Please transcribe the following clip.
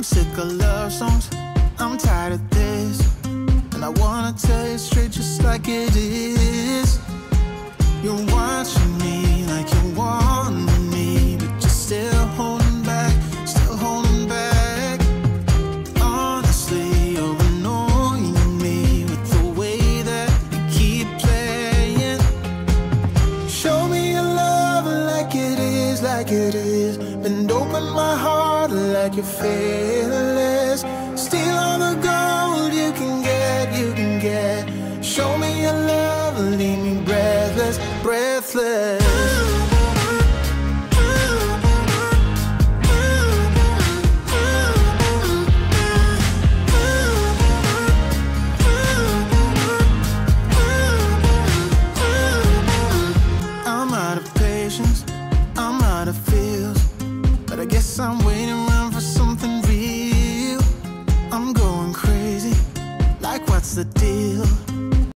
I'm sick of love songs, I'm tired of this, and I wanna tell you straight just like it is. You're watching me like you want me, but you're still holding back, still holding back. Honestly, you're annoying me with the way that you keep playing. Show me your love like it is, like it is. Bend open my heart like you're fearless. Steal all the gold you can get, you can get. Show me your love, leave me breathless, breathless. I'm out of patience, I'm out of feels, but I guess I'm waiting around for something real. I'm going crazy, like what's the deal?